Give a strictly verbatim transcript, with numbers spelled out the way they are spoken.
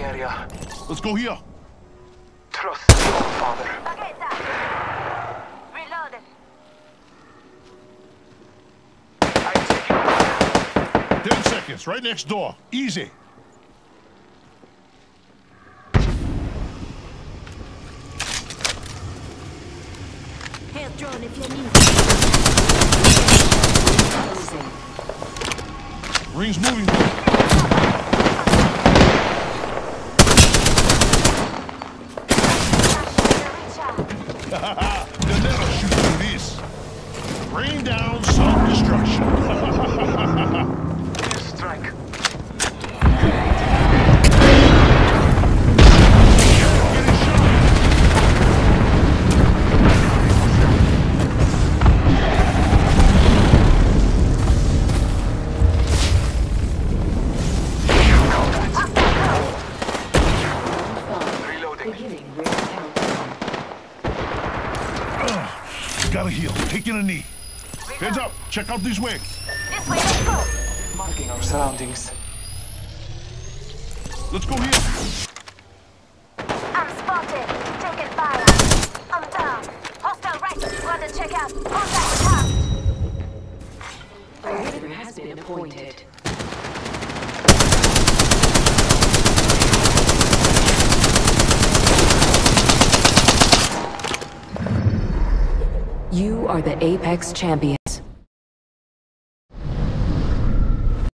area. Let's go here. Trust me, father. Reloaded. I'm taking Ten seconds, right next door. Easy. Hail drone if you need. Ring's moving. They'll never shoot through this. Rain down self-destruction. strike. Gotta heal. Taking a knee. Heads up. Check out this way. This way, let's go. Marking our surroundings. Let's go here. I'm spotted. Taking fire. I'm down. Hostile right. Want to check out. Contact task. A leader has been appointed. You are the Apex champion.